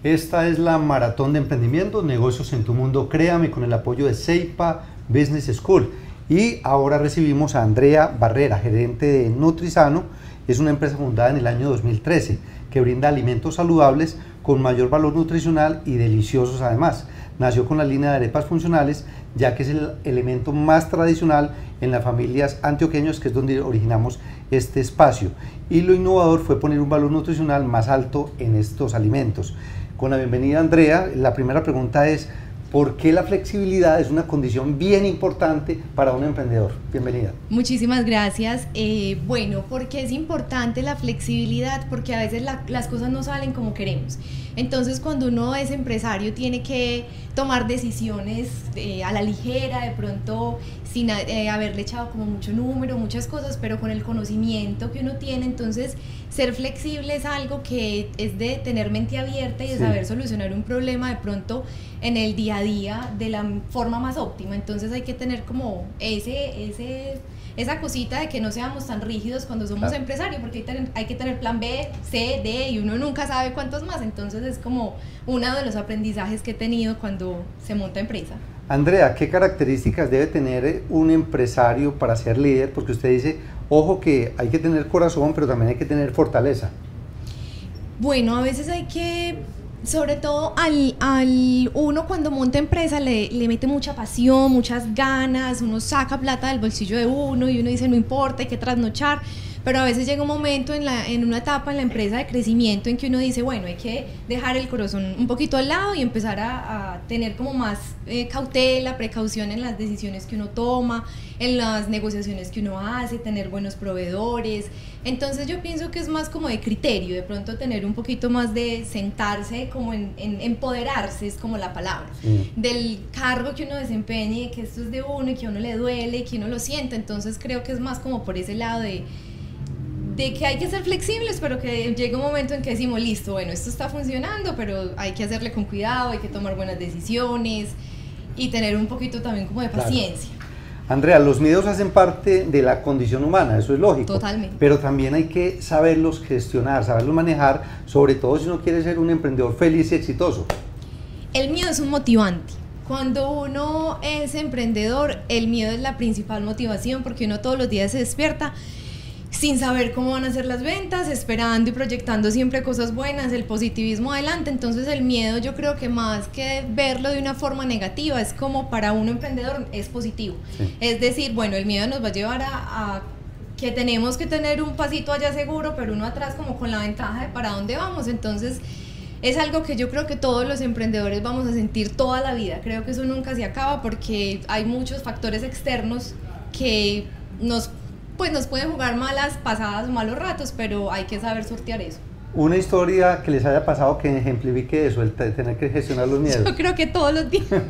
Esta es la Maratón de Emprendimiento, Negocios en tu Mundo, créame, con el apoyo de Seipa Business School. Y ahora recibimos a Andrea Barrera, gerente de Nutrisano. Es una empresa fundada en el año 2013 que brinda alimentos saludables con mayor valor nutricional y deliciosos además. Nació con la línea de arepas funcionales, ya que es el elemento más tradicional en las familias antioqueñas, que es donde originamos este espacio. Y lo innovador fue poner un valor nutricional más alto en estos alimentos. Con la bienvenida, Andrea, la primera pregunta es: ¿por qué la flexibilidad es una condición bien importante para un emprendedor? Bienvenida. Muchísimas gracias. Bueno, ¿por qué es importante la flexibilidad? Porque a veces las cosas no salen como queremos. Entonces, cuando uno es empresario, tiene que tomar decisiones a la ligera, de pronto sin haberle echado como mucho número, muchas cosas, pero con el conocimiento que uno tiene. Entonces, ser flexible es algo que es de tener mente abierta y de saber solucionar un problema de pronto en el día a día de la forma más óptima. Entonces hay que tener como esa cosita de que no seamos tan rígidos cuando somos empresarios, porque hay que tener plan B, C, D, y uno nunca sabe cuántos más. Entonces es como uno de los aprendizajes que he tenido cuando se monta empresa. Andrea, ¿qué características debe tener un empresario para ser líder? Porque usted dice, ojo, que hay que tener corazón, pero también hay que tener fortaleza. Bueno, a veces hay que, sobre todo al uno cuando monta empresa le mete mucha pasión, muchas ganas, uno saca plata del bolsillo de uno y uno dice no importa, hay que trasnochar, pero a veces llega un momento en una etapa en la empresa de crecimiento en que uno dice bueno, hay que dejar el corazón un poquito al lado y empezar a tener como más cautela, precaución en las decisiones que uno toma, en las negociaciones que uno hace, tener buenos proveedores. Entonces yo pienso que es más como de criterio, de pronto tener un poquito más de sentarse, como en empoderarse, es como la palabra, del cargo que uno desempeñe, que esto es de uno y que a uno le duele y que uno lo siente. Entonces creo que es más como por ese lado de que hay que ser flexibles, pero que llega un momento en que decimos, listo, bueno, esto está funcionando, pero hay que hacerle con cuidado, hay que tomar buenas decisiones y tener un poquito también como de paciencia. Andrea, los miedos hacen parte de la condición humana, eso es lógico. Totalmente. Pero también hay que saberlos gestionar, saberlos manejar, sobre todo si uno quiere ser un emprendedor feliz y exitoso. El miedo es un motivante. Cuando uno es emprendedor, el miedo es la principal motivación, porque uno todos los días se despierta sin saber cómo van a ser las ventas, esperando y proyectando siempre cosas buenas, el positivismo adelante. Entonces el miedo, yo creo que más que verlo de una forma negativa, es como para un emprendedor es positivo. Es decir, bueno, el miedo nos va a llevar a que tenemos que tener un pasito allá seguro, pero uno atrás como con la ventaja de para dónde vamos. Entonces es algo que yo creo que todos los emprendedores vamos a sentir toda la vida. Creo que eso nunca se acaba, porque hay muchos factores externos que nos pueden jugar malas pasadas o malos ratos, pero hay que saber sortear eso. Una historia que les haya pasado que ejemplifique eso, el tener que gestionar los miedos. Yo creo que todos los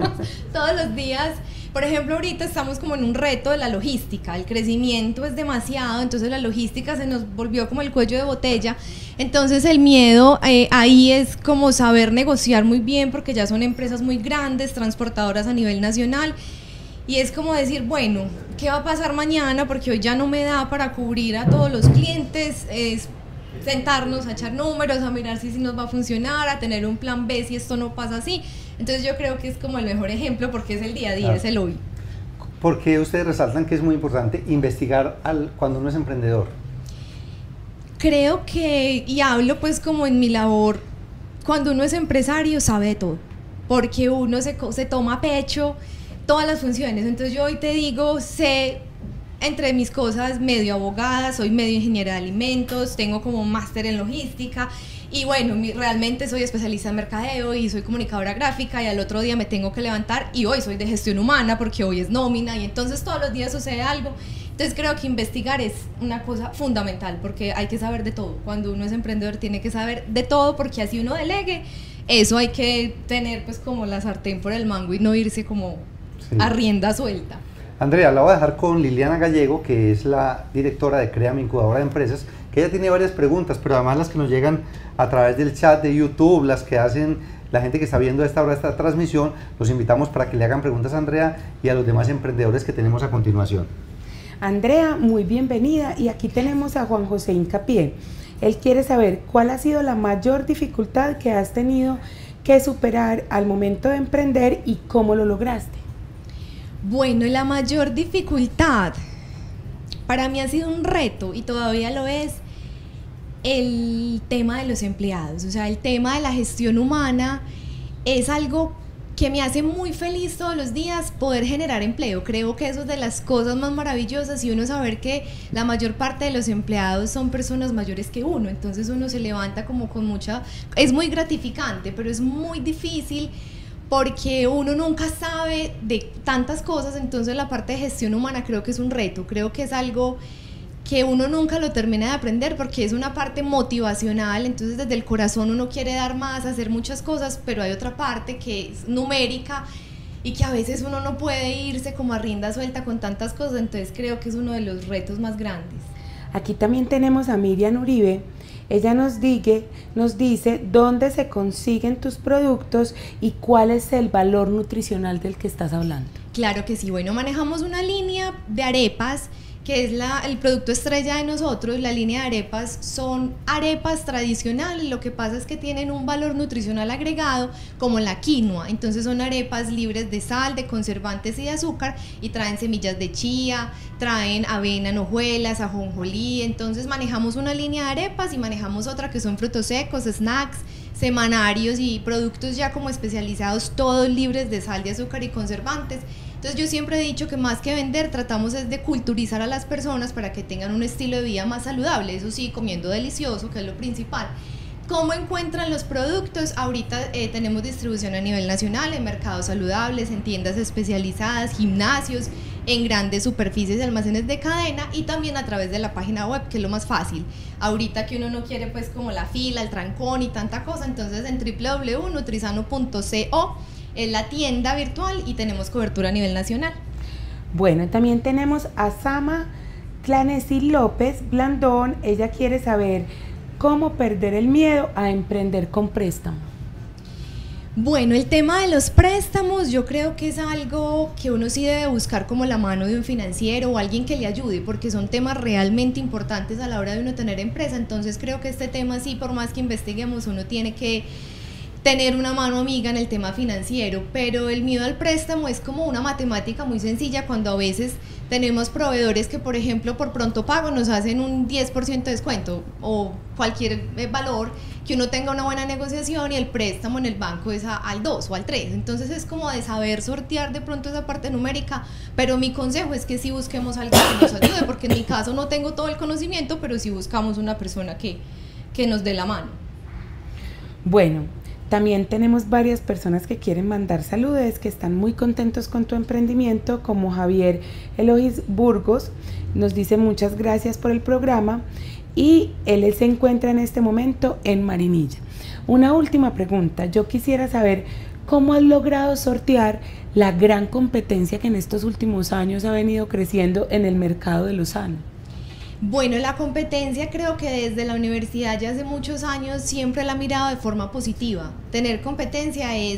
días, por ejemplo, ahorita estamos como en un reto de la logística, el crecimiento es demasiado, entonces la logística se nos volvió como el cuello de botella. Entonces el miedo ahí es como saber negociar muy bien, porque ya son empresas muy grandes, transportadoras a nivel nacional. Y es como decir, bueno, ¿qué va a pasar mañana? Porque hoy ya no me da para cubrir a todos los clientes. Es sentarnos a echar números, a mirar si nos va a funcionar, a tener un plan B si esto no pasa así. Entonces yo creo que es como el mejor ejemplo, porque es el día a día, es el hoy. ¿Por qué ustedes resaltan que es muy importante investigar cuando uno es emprendedor? Creo que, y hablo pues como en mi labor, cuando uno es empresario sabe de todo, porque uno se toma a pecho todas las funciones. Entonces yo hoy te digo, sé entre mis cosas medio abogada, soy medio ingeniera de alimentos, tengo como un máster en logística y bueno, realmente soy especialista en mercadeo y soy comunicadora gráfica, y al otro día me tengo que levantar y hoy soy de gestión humana porque hoy es nómina, y entonces todos los días sucede algo. Entonces creo que investigar es una cosa fundamental, porque hay que saber de todo. Cuando uno es emprendedor tiene que saber de todo, porque así uno delegue, eso hay que tener pues como la sartén por el mango y no irse como a rienda suelta. Andrea, la voy a dejar con Liliana Gallego, que es la directora de Créame, Incubadora de Empresas, que ella tiene varias preguntas, pero además las que nos llegan a través del chat de YouTube, las que hacen la gente que está viendo a esta hora esta transmisión. Los invitamos para que le hagan preguntas a Andrea y a los demás emprendedores que tenemos a continuación. Andrea, muy bienvenida, y aquí tenemos a Juan José Hincapié. Él quiere saber cuál ha sido la mayor dificultad que has tenido que superar al momento de emprender y cómo lo lograste. Bueno, la mayor dificultad para mí ha sido un reto y todavía lo es el tema de los empleados, o sea, el tema de la gestión humana es algo que me hace muy feliz todos los días poder generar empleo. Creo que eso es de las cosas más maravillosas y uno saber que la mayor parte de los empleados son personas mayores que uno, entonces uno se levanta como con mucha... Es muy gratificante, pero es muy difícil porque uno nunca sabe de tantas cosas, entonces la parte de gestión humana creo que es un reto, creo que es algo que uno nunca lo termina de aprender porque es una parte motivacional, entonces desde el corazón uno quiere dar más, hacer muchas cosas, pero hay otra parte que es numérica y que a veces uno no puede irse como a rienda suelta con tantas cosas, entonces creo que es uno de los retos más grandes. Aquí también tenemos a Miriam Uribe. Ella nos dice dónde se consiguen tus productos y cuál es el valor nutricional del que estás hablando. Claro que sí, bueno, manejamos una línea de arepas que es el producto estrella de nosotros. La línea de arepas son arepas tradicionales, lo que pasa es que tienen un valor nutricional agregado como la quinoa, entonces son arepas libres de sal, de conservantes y de azúcar y traen semillas de chía, traen avena en hojuelas, ajonjolí, entonces manejamos una línea de arepas y manejamos otra que son frutos secos, snacks, semanarios y productos ya como especializados, todos libres de sal, de azúcar y conservantes. Entonces yo siempre he dicho que más que vender tratamos es de culturizar a las personas para que tengan un estilo de vida más saludable, eso sí, comiendo delicioso, que es lo principal. ¿Cómo encuentran los productos? Ahorita tenemos distribución a nivel nacional, en mercados saludables, en tiendas especializadas, gimnasios, en grandes superficies y almacenes de cadena y también a través de la página web, que es lo más fácil. Ahorita que uno no quiere pues como la fila, el trancón y tanta cosa, entonces en www.nutrisano.co es la tienda virtual y tenemos cobertura a nivel nacional. Bueno, también tenemos a Sama Clanesi López Blandón. Ella quiere saber cómo perder el miedo a emprender con préstamo. Bueno, el tema de los préstamos yo creo que es algo que uno sí debe buscar como la mano de un financiero o alguien que le ayude, porque son temas realmente importantes a la hora de uno tener empresa. Entonces creo que este tema sí, por más que investiguemos, uno tiene que tener una mano amiga en el tema financiero, pero el miedo al préstamo es como una matemática muy sencilla cuando a veces tenemos proveedores que, por ejemplo, por pronto pago nos hacen un 10% de descuento o cualquier valor, que uno tenga una buena negociación y el préstamo en el banco es al 2 o al 3, entonces es como de saber sortear de pronto esa parte numérica, pero mi consejo es que sí busquemos a alguien que nos ayude, porque en mi caso no tengo todo el conocimiento, pero sí buscamos una persona que nos dé la mano. Bueno, también tenemos varias personas que quieren mandar saludos, que están muy contentos con tu emprendimiento, como Javier Elois Burgos, nos dice muchas gracias por el programa y él se encuentra en este momento en Marinilla. Una última pregunta, yo quisiera saber cómo has logrado sortear la gran competencia que en estos últimos años ha venido creciendo en el mercado de lo sano. Bueno, la competencia creo que desde la universidad ya hace muchos años siempre la he mirado de forma positiva. Tener competencia es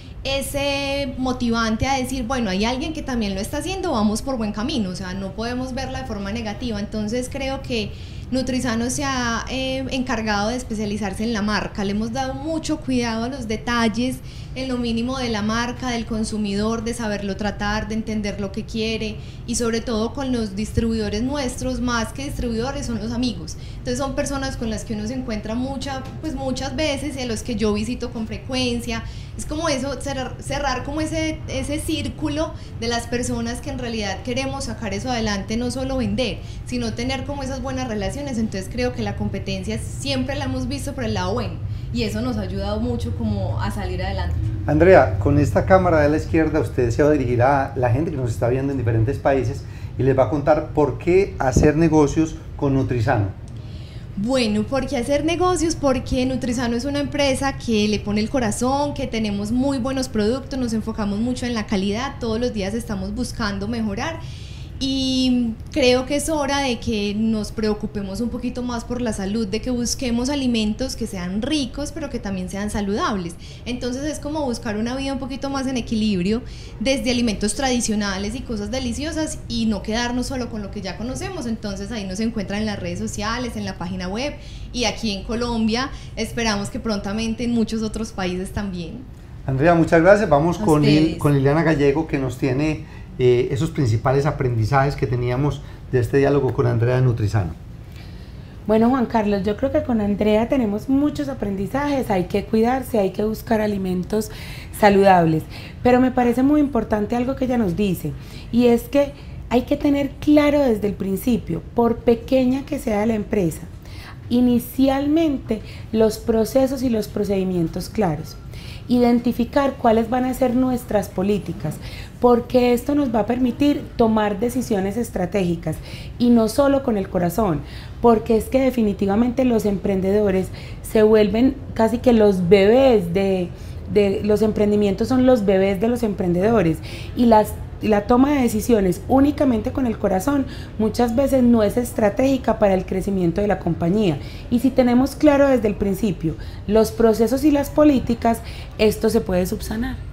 ese motivante a decir, bueno, hay alguien que también lo está haciendo, vamos por buen camino, o sea, no podemos verla de forma negativa. Entonces creo que Nutrisano se ha encargado de especializarse en la marca, le hemos dado mucho cuidado a los detalles, en lo mínimo de la marca, del consumidor, de saberlo tratar, de entender lo que quiere y sobre todo con los distribuidores nuestros, más que distribuidores son los amigos, entonces son personas con las que uno se encuentra muchas veces y a los que yo visito con frecuencia, es como eso, cerrar como ese círculo de las personas que en realidad queremos sacar eso adelante, no solo vender, sino tener como esas buenas relaciones. Entonces creo que la competencia siempre la hemos visto por el lado bueno y eso nos ha ayudado mucho como a salir adelante. Andrea, con esta cámara de la izquierda usted se va a dirigir a la gente que nos está viendo en diferentes países y les va a contar por qué hacer negocios con Nutrisano. Bueno, ¿por qué hacer negocios? Porque Nutrisano es una empresa que le pone el corazón, que tenemos muy buenos productos, nos enfocamos mucho en la calidad, todos los días estamos buscando mejorar y creo que es hora de que nos preocupemos un poquito más por la salud, de que busquemos alimentos que sean ricos pero que también sean saludables. Entonces es como buscar una vida un poquito más en equilibrio, desde alimentos tradicionales y cosas deliciosas, y no quedarnos solo con lo que ya conocemos. Entonces ahí nos encuentran en las redes sociales, en la página web, y aquí en Colombia esperamos que prontamente en muchos otros países también. Andrea, muchas gracias. Vamos con Liliana Gallego, que nos tiene esos principales aprendizajes que teníamos de este diálogo con Andrea de Nutrisano. Bueno, Juan Carlos, yo creo que con Andrea tenemos muchos aprendizajes. Hay que cuidarse, hay que buscar alimentos saludables, pero me parece muy importante algo que ella nos dice, y es que hay que tener claro desde el principio, por pequeña que sea la empresa, inicialmente los procesos y los procedimientos claros. Identificar cuáles van a ser nuestras políticas, porque esto nos va a permitir tomar decisiones estratégicas, y no solo con el corazón, porque es que definitivamente los emprendedores se vuelven casi que los bebés de los emprendimientos, son los bebés de los emprendedores, y la toma de decisiones únicamente con el corazón muchas veces no es estratégica para el crecimiento de la compañía. Y si tenemos claro desde el principio los procesos y las políticas, esto se puede subsanar.